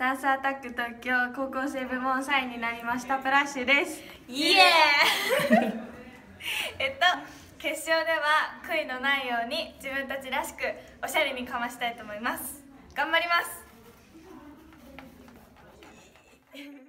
ダンスアタック東京高校生部門3位になりましたプラッシュです。 イエーイ決勝では悔いのないように自分たちらしくおしゃれにかましたいと思います。頑張ります。